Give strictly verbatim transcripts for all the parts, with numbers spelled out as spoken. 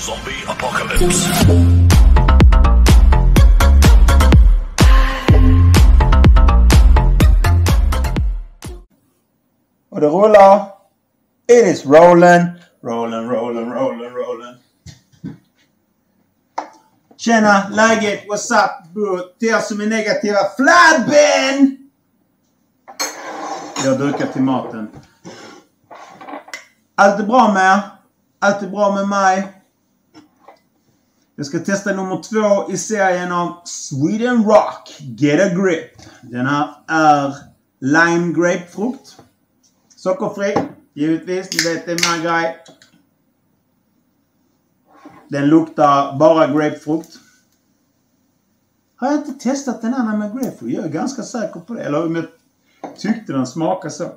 Zombie apocalypse. Och det rullar. It is rolling. Rolling, rolling, rolling, rolling. Tjena, läget, what's up bro? Till er som är negativa, flabben! Jag dukar till maten. Allt är bra med er. Allt är bra med mig. Jag ska testa nummer två i serien om Sweden Rock Get a Grip. Den här är lime grapefrukt. Sockerfri, givetvis. Ni vet det är min grej. Den luktar bara grapefrukt. Har jag inte testat den här med grapefrukt? Jag är ganska säker på det. Eller om jag tyckte den smakar så.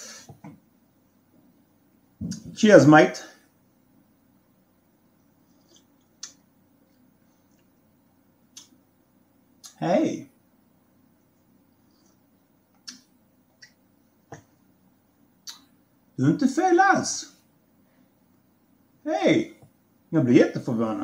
Cheers mate. Hej. Du är inte fel alls. Hej. Jag blir jätteförvånad.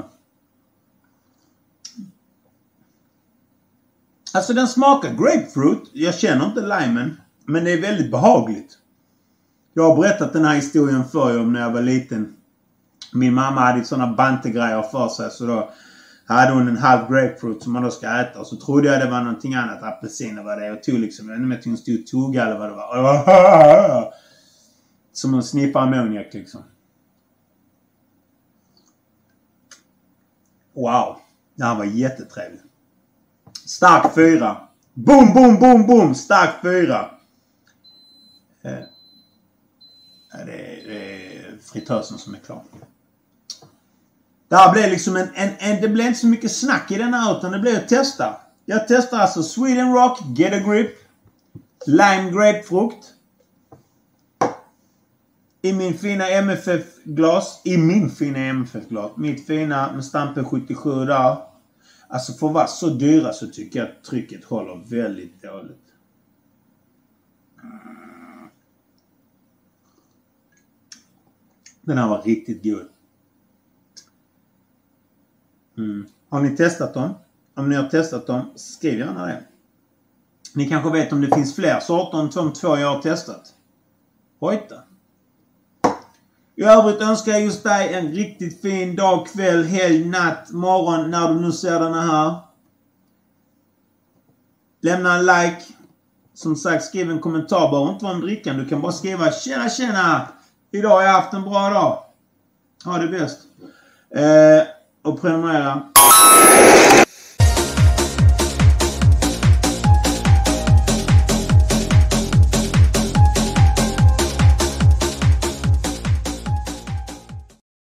Alltså den smakar grapefruit. Jag känner inte limen. Men det är väldigt behagligt. Jag har berättat den här historien för om när jag var liten. Min mamma hade sådana bantegrejer för sig. Så då hade hon en halv grapefruit som man då ska äta. Och så trodde jag det var någonting annat. Apelsiner var det. Och tog liksom. Jag vet inte om jag tog en stor tugga eller vad det var. Som en sniffar ammoniak liksom. Wow. Det här var jättetrevligt. Stark fyra. Boom, boom, boom, boom. Stark fyra. Eh, det, är, det är fritösen som är klar. Det här blev liksom en, en, en... Det blev inte så mycket snack i den här utan det blev att testa. Jag testar alltså Sweden Rock Get a Grip. Lime grapefrukt. I min fina M F F-glas. I min fina M F F-glas. Mitt fina med stampen sjuttiosju där. Alltså för att vara så dyra så tycker jag att trycket håller väldigt dåligt. Den här var riktigt god. Mm. Har ni testat dem? Om ni har testat dem, skriv gärna det. Ni kanske vet om det finns fler sorter än de två jag har testat. Hojta. I övrigt önskar jag just dig en riktigt fin dag, kväll, helg, natt, morgon när du nu ser den här. Lämna en like. Som sagt, skriv en kommentar. Bara inte vara om drickan. Du kan bara skriva tjena tjena. Idag har jag haft en bra dag. Ha det bäst. Eh, och prenumerera.